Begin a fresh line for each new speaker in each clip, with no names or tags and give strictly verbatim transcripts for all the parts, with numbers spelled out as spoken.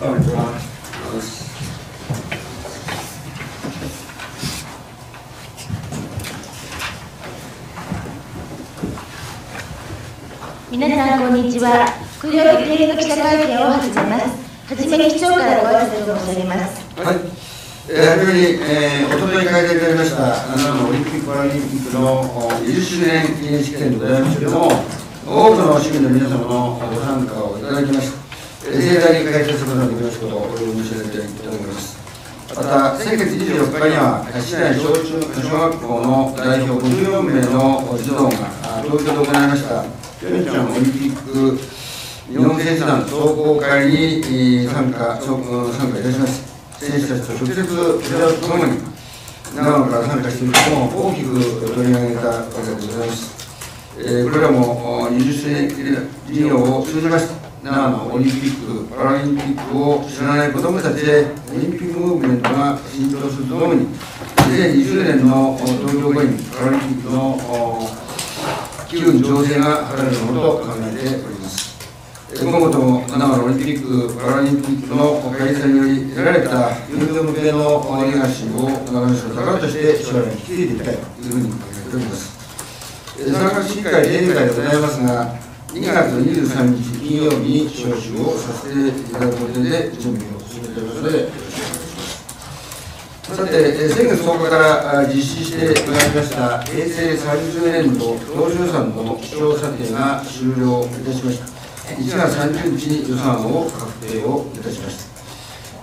皆さん、こんにちは。空力定額記者会見を始めます。はじめに議長からご挨拶を申し上げます。
はい。えー、初めに、えー、おととい開催いただきました長野オリンピック・パラリンピックのにじゅっしゅうねん記念式典でございますけれども、多くの市民の皆様のご参加をいただきました。えー、盛大に開催することができますことをお願い申し上げたいと思います。また、先月にじゅうよっかには、市内小中小学校の代表ごじゅうよんめいの児童が東京で行いましたピョンチャンオリンピック日本選手団壮行会に参加参加いたします。選手たちと直接触れ合うとともに、長野から参加している人も大きく取り上げたわけでございます。えー、これらもにじゅっしゅうねん事業を通じまして、長野オリンピック・パラリンピックを知らない子どもたちで、オリンピックムーブメントが浸透するとともに、にせんにじゅうねんの東京五輪パラリンピックの機運醸成が図られるものと考えております。今後とも長野オリンピック・パラリンピックの開催により得られた有料向けのレガシーを長野市の宝として将来に引き継いでいきたいというふうに考えております。参加市議会定例会でございますが、にがつにじゅうさんにち金曜日に招集をさせていただく予定で準備を進めておりますので、よろしくお願いします。さて、先月とおかから実施してまいりました平成さんじゅうねん度当初予算の基調査定が終了いたしました。いちがつさんじゅうにちに予算を確定をいたしました。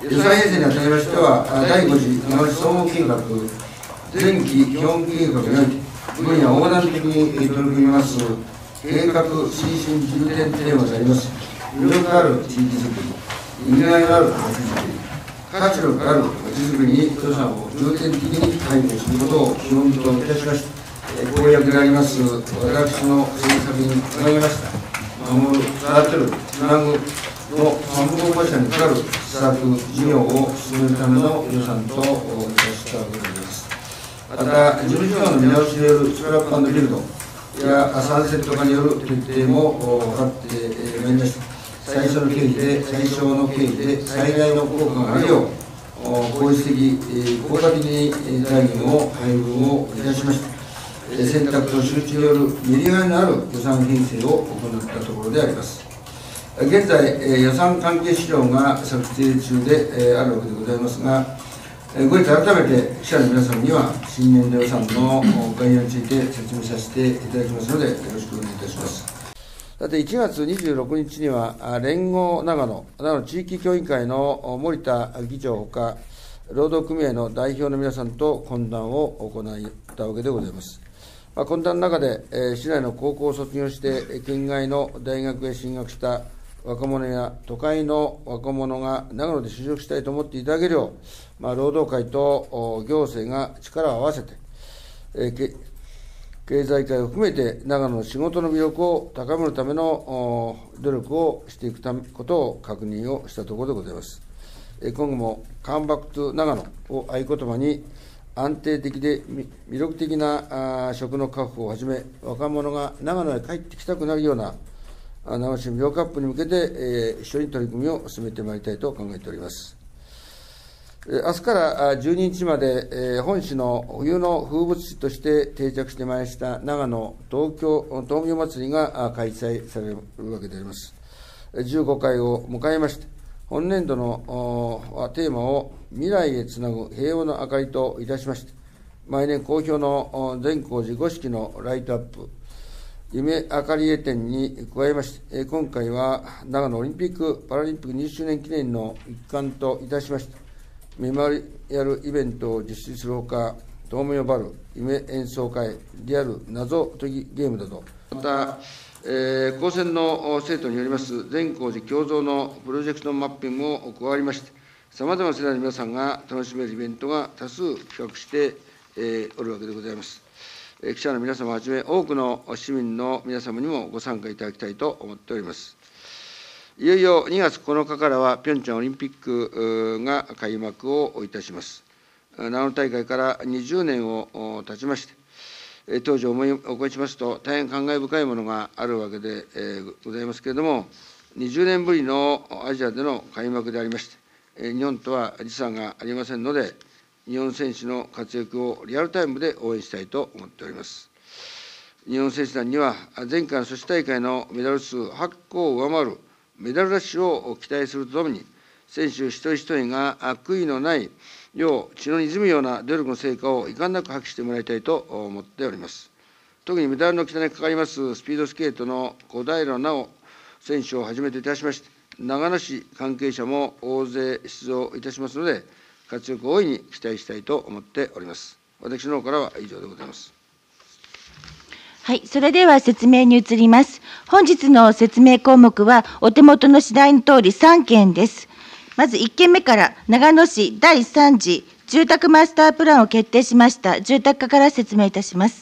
予算編成にあたりましては、だいご次長野市総合計画前期基本計画において、分野横断的に取り組みます計画推進重点テーマであります、魅力ある地域づくり、意味合いのある街づくり、価値力ある街づくりに予算を重点的に配分することを基本といたしまして、公約であります私の政策につなげました。守る、育てる、つなぐの三本柱にかかる施策、事業を進めるための予算といたしたわけであります。また、事務所の見直しによるスクラップ&ビルドやサンセット化による徹底も図ってまいりました。最初の経費で、最小の経費で最大の効果があるよう、効率的、効果的に財源を配分をいたしました。選択と周知によるメリハリのある予算編成を行ったところであります。現在、予算関係資料が作成中であるわけでございますが、後日改めて記者の皆様には新年度予算の概要について説明させていただきますので、よろしくお願いいたします。さて、いちがつにじゅうろくにちには、連合長野、長野地域協議会の森田議長ほか、労働組合の代表の皆さんと懇談を行ったわけでございます。まあ、懇談の中で、えー、市内の高校を卒業して、県外の大学へ進学した若者や都会の若者が長野で就職したいと思っていただけるよう、まあ、労働会と行政が力を合わせて、えー、経済界を含めて長野の仕事の魅力を高めるための努力をしていくためことを確認をしたところでございます。えー、今後もカムバックトゥ長野を合言葉に、安定的で魅力的な職の確保をはじめ、若者が長野へ帰ってきたくなるような長野市魅力アップに向けて、えー、一緒に取り組みを進めてまいりたいと考えております。えー、明日からじゅうににちまで、えー、本市の冬の風物詩として定着してまいりました長野東京東京祭りが開催されるわけであります。じゅうごかいを迎えまして、本年度のテーマを未来へつなぐ平和の明かりといたしまして、毎年好評の善光寺五色のライトアップ、夢あかり絵展に加えまして、今回は長野オリンピック・パラリンピックにじゅっしゅうねん記念の一環といたしまして、メモリアルイベントを実施するほか、東名バル、夢演奏会、リアル謎解きゲームなど、また、えー、高専の生徒によります善光寺共造のプロジェクトマッピングも加わりまして、さまざまな世代の皆さんが楽しめるイベントが多数企画して、えー、おるわけでございます。えー、記者の皆様をはじめ、多くの市民の皆様にもご参加いただきたいと思っております。いよいよにがつここのかからは、ピョンチャンオリンピックが開幕をいたします。長野大会からにじゅうねんを経ちまして、当時思い起こしますと、大変感慨深いものがあるわけでございますけれども、 にじゅうねんぶりのアジアでの開幕でありまして、日本とは時差がありませんので、日本選手の活躍をリアルタイムで応援したいと思っております。日本選手団には、前回のソチ大会のメダル数はち個を上回るメダルラッシュを期待するとともに、選手一人一人が悔いのないよう、血の滲むような努力の成果を遺憾なく発揮してもらいたいと思っております。特にメダルの期待にかかりますスピードスケートの小平奈緒選手をはじめといたしまして、長野市関係者も大勢出場いたしますので、活躍を大いに期待したいと思っております。私の方からは以上でございます。
はい、それでは説明に移ります。本日の説明項目は、お手元の次第のとおりさんけんです。まずいっけんめから、長野市だいさん次住宅マスタープランを決定しました住宅課から説明いたします。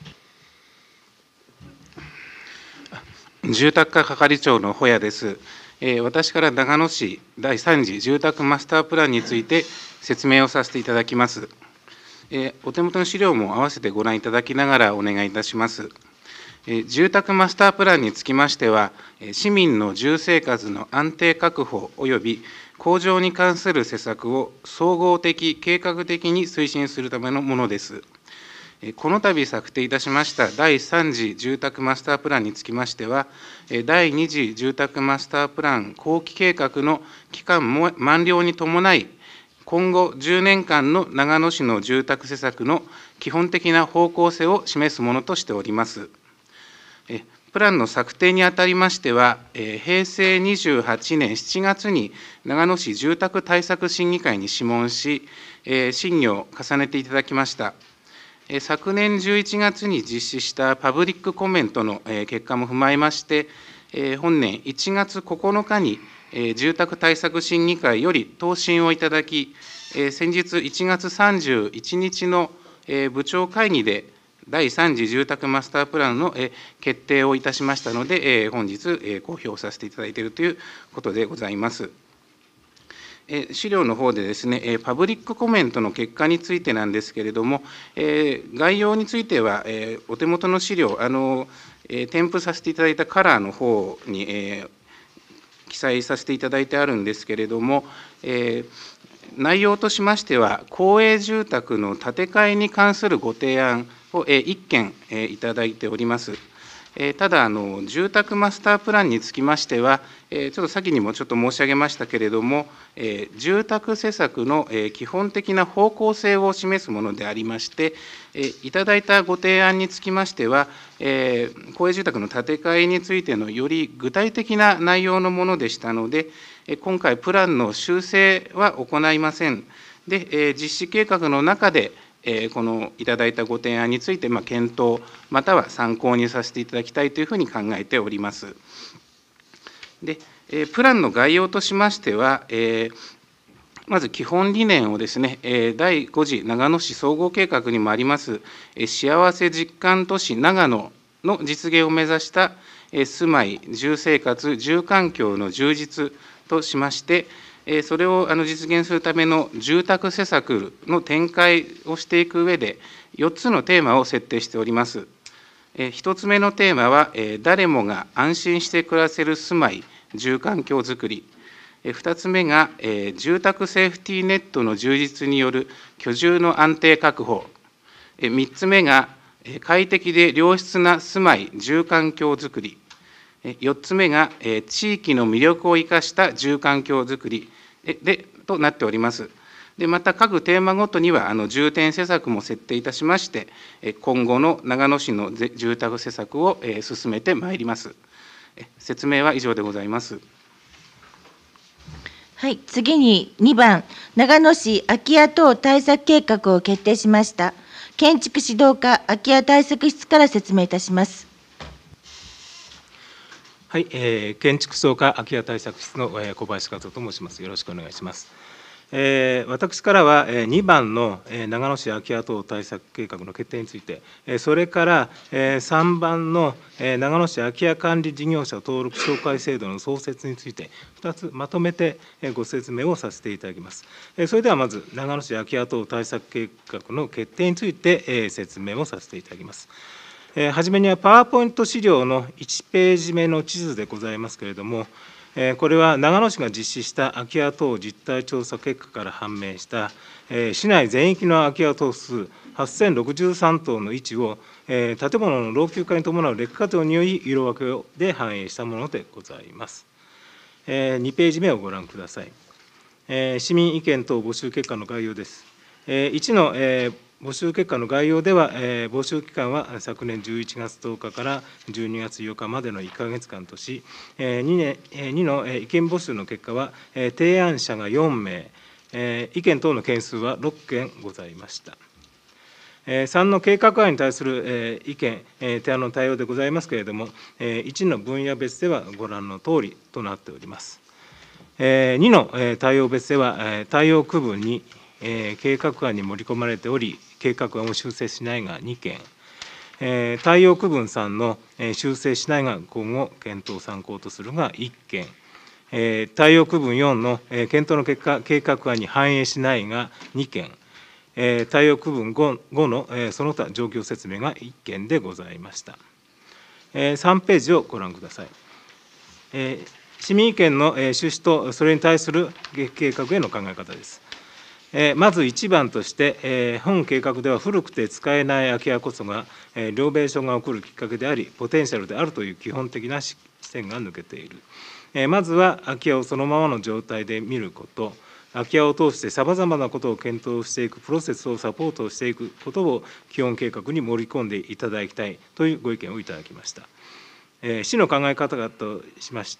住宅課係長の保谷です。私から長野市だいさん次住宅マスタープランについて説明をさせていただきます。お手元の資料も合わせてご覧いただきながらお願いいたします。住宅マスタープランにつきましては、市民の住生活の安定確保および向上に関する施策を総合的、計画的に推進するためのものです。この度策定いたしましただいさん次住宅マスタープランにつきましては、だいに次住宅マスタープラン後期計画の期間満了に伴い、今後じゅうねんかんの長野市の住宅施策の基本的な方向性を示すものとしております。プランの策定にあたりましては、へいせいにじゅうはちねんしちがつに長野市住宅対策審議会に諮問し、審議を重ねていただきました。昨年じゅういちがつに実施したパブリックコメントの結果も踏まえまして、本年いちがつここのかに住宅対策審議会より答申をいただき、先日いちがつさんじゅういちにちの部長会議でだいさん次住宅マスタープランの決定をいたしましたので、本日公表させていただいているということでございます。資料の方でですね、パブリックコメントの結果についてなんですけれども、概要については、お手元の資料、あの添付させていただいたカラーの方に記載させていただいてあるんですけれども、内容としましては、公営住宅の建て替えに関するご提案をいっけんいただいております。ただあの、住宅マスタープランにつきましては、ちょっと先にもちょっと申し上げましたけれども、住宅施策の基本的な方向性を示すものでありまして、いただいたご提案につきましては、公営住宅の建て替えについてのより具体的な内容のものでしたので、今回、プランの修正は行いません。で、実施計画の中で、このいただいたご提案について、検討、または参考にさせていただきたいというふうに考えております。で、プランの概要としましては、まず基本理念をですね、だいご次長野市総合計画にもあります、幸せ実感都市長野の実現を目指した住まい、住生活、住環境の充実としまして、それを実現するための住宅施策の展開をしていく上で、よっつのテーマを設定しております。ひとつめのテーマは、誰もが安心して暮らせる住まい、住環境づくり。ふたつめが、住宅セーフティーネットの充実による居住の安定確保。みっつめが、快適で良質な住まい、住環境づくり。よっつめが、地域の魅力を生かした住環境づくりでとなっております。でまた、各テーマごとにはあの重点施策も設定いたしまして、今後の長野市の住宅施策を進めてまいります。説明は以上でございます。
はい、次ににばん、長野市空き家等対策計画を決定しました。建築指導課空き家対策室から説明いたします。
はい、えー、建築総課空き家対策室の小林和夫と申します。よろしくお願いします。えー、私からはにばんの長野市空き家等対策計画の決定について、それからさんばんの長野市空き家管理事業者登録紹介制度の創設について、ふたつまとめてご説明をさせていただきます。それではまず、長野市空き家等対策計画の決定について説明をさせていただきます。 えー、はじめにはパワーポイント資料のいちページ目の地図でございますけれども、えー、これは長野市が実施した空き家等実態調査結果から判明した、えー、市内全域の空き家棟数はっせんろくじゅうさん棟の位置を、えー、建物の老朽化に伴う劣化等により色分けで反映したものでございます。えー、にページ目をご覧ください。えー、市民意見等募集結果の概要です。えー、いちの、えー募集結果の概要では、えー、募集期間は昨年じゅういちがつとおかからじゅうにがつようかまでのいっかげつかんとし、えー 2, 年にの意見募集の結果は、えー、提案者がよんめい、えー、意見等の件数はろっけんございました。えー、さんの計画案に対する、えー、意見、えー、提案の対応でございますけれども、えー、いちの分野別ではご覧のとおりとなっております。えー、にの、えー、対応別では、えー、対応区分に、えー、計画案に盛り込まれており、計画案を修正しないがにけん、えー、対応区分さんの、えー、修正しないが今後検討参考とするがいっけん、えー、対応区分よんの、えー、検討の結果、計画案に反映しないがにけん、えー、対応区分 5, 5の、えー、その他状況説明がいっけんでございました。えー、さんページをご覧ください。えー、市民意見の、えー、趣旨とそれに対する計画への考え方です。まずいちばんとして、本計画では古くて使えない空き家こそが、両米所が起こるきっかけであり、ポテンシャルであるという基本的な視点が抜けている。まずは空き家をそのままの状態で見ること、空き家を通してさまざまなことを検討していくプロセスをサポートしていくことを基本計画に盛り込んでいただきたいというご意見をいただきました。市の考え方としまして、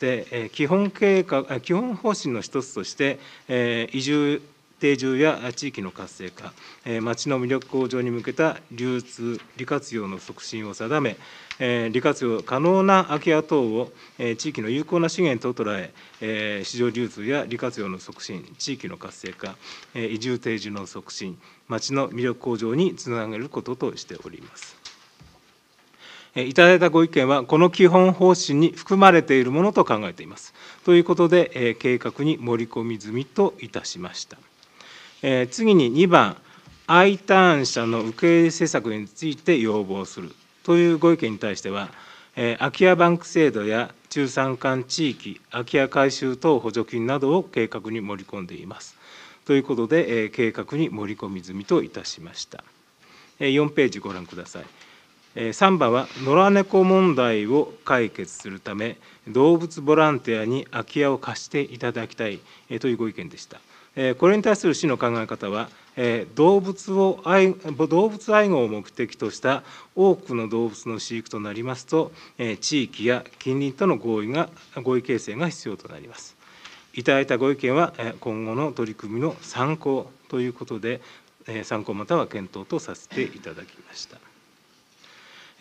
基本計画、基本方針の一つとして、移住定住や地域の活性化、町の魅力向上に向けた流通、利活用の促進を定め、利活用可能な空き家等を地域の有効な資源と捉え、市場流通や利活用の促進、地域の活性化、移住定住の促進、町の魅力向上につなげることとしております。いただいたご意見は、この基本方針に含まれているものと考えています。ということで、計画に盛り込み済みといたしました。えー、次ににばん、Iターン者の受け入れ施策について要望するというご意見に対しては、えー、空き家バンク制度や中山間地域、空き家改修等補助金などを計画に盛り込んでいます。ということで、えー、計画に盛り込み済みといたしました。えー、よんページご覧ください。えー、さんばんは、野良猫問題を解決するため、動物ボランティアに空き家を貸していただきたい、えー、というご意見でした。これに対する市の考え方は、動物を愛動物愛護を目的とした多くの動物の飼育となりますと、地域や近隣との合意が合意形成が必要となります。いただいたご意見は、今後の取り組みの参考ということで、参考または検討とさせていただきました。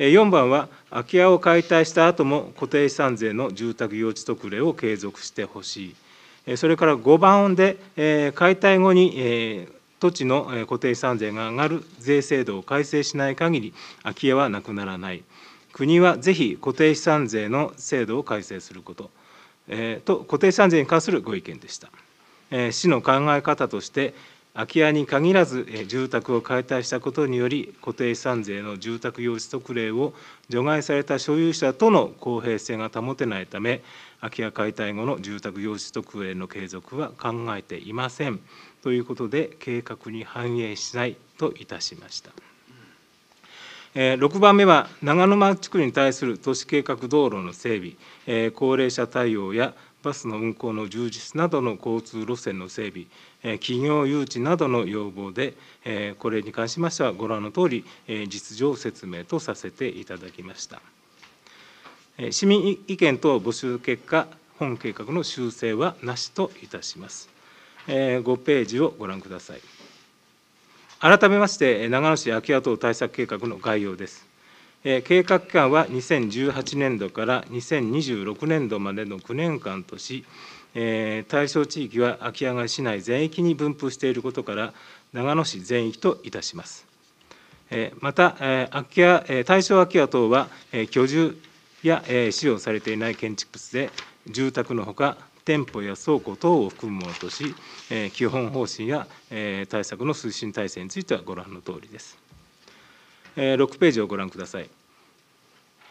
よんばんは、空き家を解体した後も固定資産税の住宅用地特例を継続してほしい。それからごばんで、解体後に土地の固定資産税が上がる税制度を改正しない限り、空き家はなくならない。国はぜひ固定資産税の制度を改正すること、と固定資産税に関するご意見でした。市の考え方として、空き家に限らず住宅を解体したことにより、固定資産税の住宅用地特例を除外された所有者との公平性が保てないため、空き家解体後の住宅用地特例の継続は考えていませんということで、計画に反映しないといたしました。ろくばんめは、長沼地区に対する都市計画道路の整備、高齢者対応やバスの運行の充実などの交通路線の整備、企業誘致などの要望で、これに関しましては、ご覧のとおり、実情説明とさせていただきました。市民意見等募集結果、本計画の修正はなしといたします。ごページをご覧ください。改めまして、長野市空き家等対策計画の概要です。計画期間はにせんじゅうはちねんどからにせんにじゅうろくねんどまでのきゅうねんかんとし、対象地域は空き家が市内全域に分布していることから、長野市全域といたします。また、空き家対象空き家等は、居住や使用されていない建築物で、住宅のほか、店舗や倉庫等を含むものとし、基本方針や対策の推進体制についてはご覧のとおりです。ろくページをご覧ください。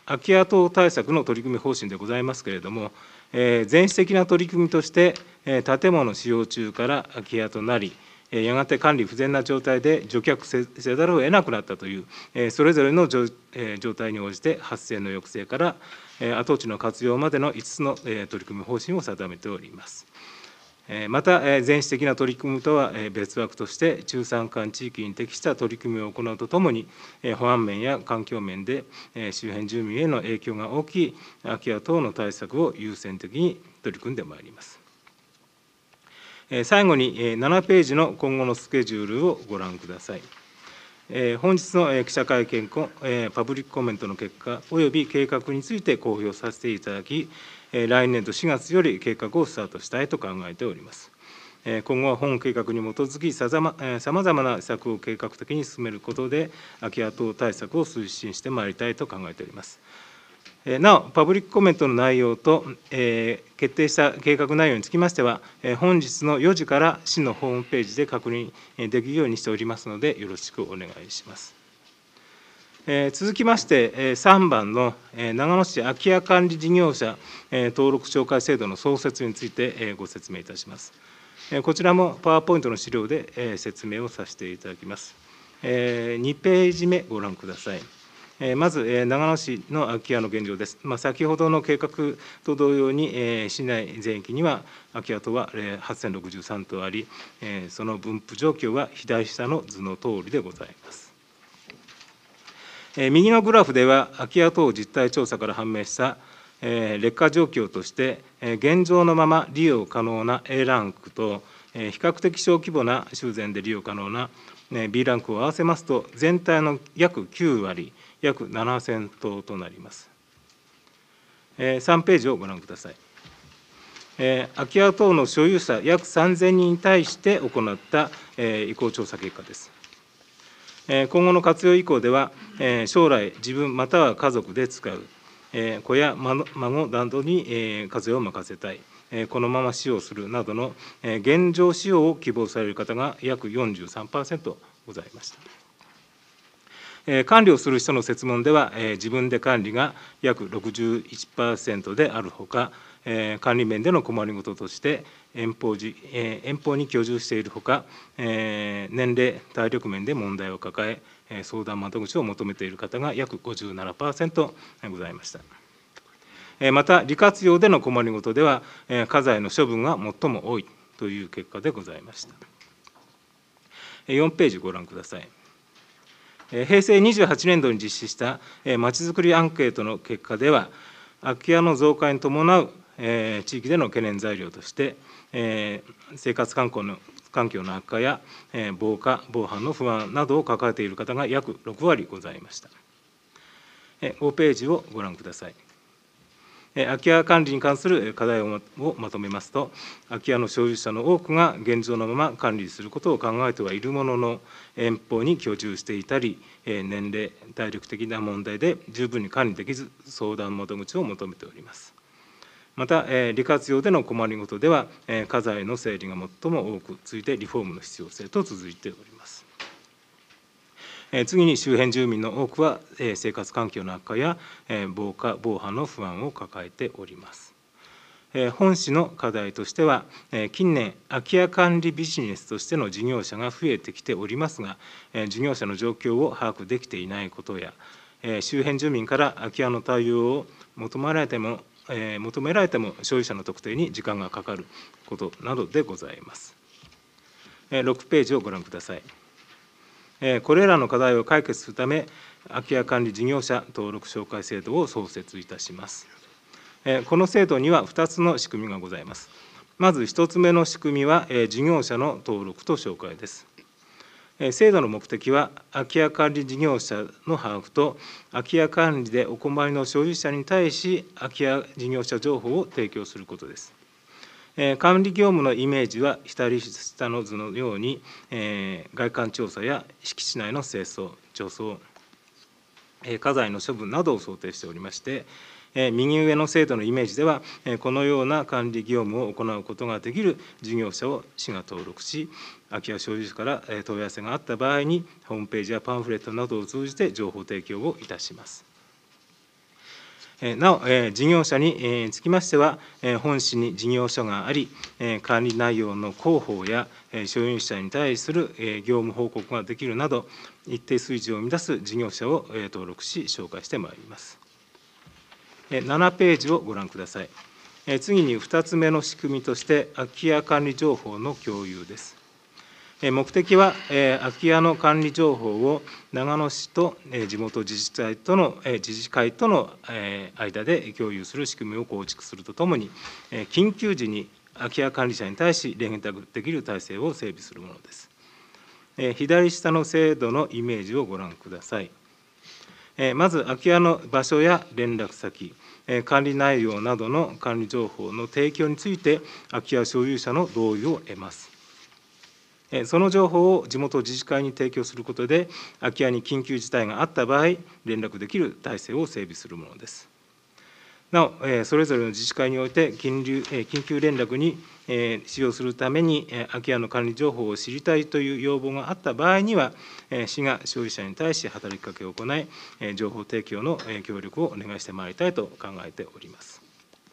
空き家等対策の取り組み方針でございますけれども、えー、前史的な取り組みとして、えー、建物使用中から空き家となり、やがて管理不全な状態で除却せざるを得なくなったという、それぞれの状態に応じて発生の抑制から跡地の活用までのいつつの取り組み方針を定めております。また、前史的な取り組みとは別枠として、中山間地域に適した取り組みを行うとともに、保安面や環境面で周辺住民への影響が大きい空き家等の対策を優先的に取り組んでまいります。最後にななページの今後のスケジュールをご覧ください。本日の記者会見、パブリックコメントの結果、および計画について公表させていただき、来年度しがつより計画をスタートしたいと考えております。今後は本計画に基づき、さまざまな施策を計画的に進めることで、空き家等対策を推進してまいりたいと考えております。なお、パブリックコメントの内容と、えー、決定した計画内容につきましては、えー、本日のよじから市のホームページで確認できるようにしておりますので、よろしくお願いします。えー、続きまして、えー、さんばんの、えー、長野市空き家管理事業者、えー、登録紹介制度の創設について、えー、ご説明いたします。えー、こちらもパワーポイントの資料で、えー、説明をさせていただきます。えー、にページ目ご覧ください。まず、長野市の空き家の現状です。まあ、先ほどの計画と同様に、市内全域には空き家棟ははっせんろくじゅうさんとうあり、その分布状況は左下の図のとおりでございます。右のグラフでは、空き家等実態調査から判明した劣化状況として、現状のまま利用可能な エー ランクと、比較的小規模な修繕で利用可能な ビー ランクを合わせますと、全体の約きゅうわり、約ななせんとうとなります。さんページをご覧ください。空き家等の所有者約さんぜんにんに対して行った意向調査結果です。今後の活用意向では、将来、自分または家族で使う、子や孫などに活用を任せたい、このまま使用するなどの現状使用を希望される方が約 よんじゅうさんパーセント ございました。管理をする人の設問では、自分で管理が約 ろくじゅういちパーセント であるほか、管理面での困りごととして、遠方じ遠方に居住しているほか、年齢、体力面で問題を抱え、相談窓口を求めている方が約 ごじゅうななパーセント ございました。また、利活用での困りごとでは、家財の処分が最も多いという結果でございました。よんページご覧ください。平成にじゅうはちねんどに実施したまちづくりアンケートの結果では、空き家の増加に伴う地域での懸念材料として、生活環境の環境の悪化や防火・防犯の不安などを抱えている方が約ろくわりございました。ごページをご覧ください。空き家管理に関する課題をまとめますと、空き家の所有者の多くが現状のまま管理することを考えてはいるものの、遠方に居住していたり、年齢、体力的な問題で十分に管理できず、相談窓口を求めております。また、利活用での困りごとでは、家財の整理が最も多く、続いてリフォームの必要性と続いております。次に周辺住民の多くは生活環境の悪化や防火・防犯の不安を抱えております。本市の課題としては、近年、空き家管理ビジネスとしての事業者が増えてきておりますが、事業者の状況を把握できていないことや、周辺住民から空き家の対応を求められても、求められても所有者の特定に時間がかかることなどでございます。ろくページをご覧ください。これらの課題を解決するため、空き家管理事業者登録紹介制度を創設いたします。この制度にはふたつの仕組みがございます。まずひとつめの仕組みは、事業者の登録と紹介です。制度の目的は、空き家管理事業者の把握と、空き家管理でお困りの所有者に対し、空き家事業者情報を提供することです。管理業務のイメージは、左下の図のように、外観調査や敷地内の清掃、除草、家財の処分などを想定しておりまして、右上の制度のイメージでは、このような管理業務を行うことができる事業者を市が登録し、空き家所有者から問い合わせがあった場合に、ホームページやパンフレットなどを通じて情報提供をいたします。 なお、事業者につきましては、本市に事業所があり、管理内容の広報や所有者に対する業務報告ができるなど、一定水準を満たす事業者を登録し、紹介してまいります。ななページをご覧ください。次にふたつめの仕組みとして、空き家管理情報の共有です。目的は、空き家の管理情報を長野市と地元自治体との自治会との間で共有する仕組みを構築するとともに、緊急時に空き家管理者に対し連絡できる体制を整備するものです。左下の制度のイメージをご覧ください。まず、空き家の場所や連絡先、管理内容などの管理情報の提供について、空き家所有者の同意を得ます。その情報を地元自治会に提供することで、空き家に緊急事態があった場合、連絡できる体制を整備するものです。なお、それぞれの自治会において緊急緊急連絡に使用するために、空き家の管理情報を知りたいという要望があった場合には、市が所有者に対し働きかけを行い、情報提供の協力をお願いしてまいりたいと考えております。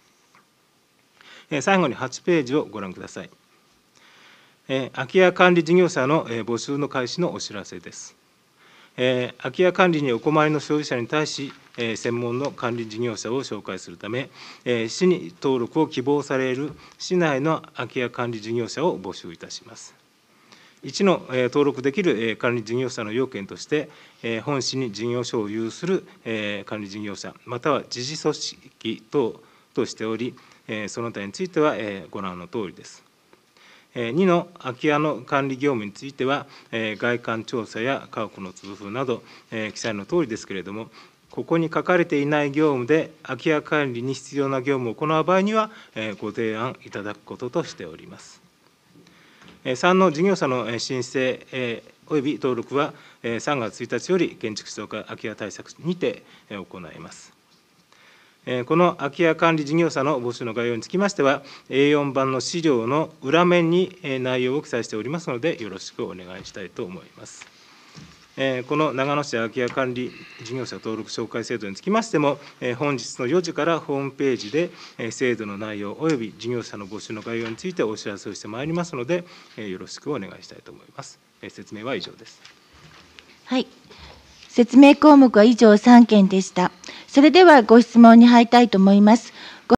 最後にはちページをご覧ください。空き家管理事業者の募集の開始のお知らせです。空き家管理にお困りの所有者に対し、専門の管理事業者を紹介するため、市に登録を希望される市内の空き家管理事業者を募集いたします。いちの登録できる管理事業者の要件として、本市に事業所を有する管理事業者、または自治組織等としており、その他についてはご覧のとおりです。にの空き家の管理業務については、外観調査や家屋の通風など、記載のとおりですけれども、ここに書かれていない業務で、空き家管理に必要な業務を行う場合には、ご提案いただくこととしております。さんの事業者の申請および登録は、さんがつついたちより建築士空き家対策にて行います。この空き家管理事業者の募集の概要につきましては、エーよん 版の資料の裏面に内容を記載しておりますので、よろしくお願いしたいと思います。この長野市空き家管理事業者登録紹介制度につきましても、本日のよじからホームページで制度の内容および事業者の募集の概要についてお知らせをしてまいりますので、よろしくお願いしたいと思います。説明は以上です。
はい。説明項目は以上さんけんでした。それではご質問に入りたいと思います。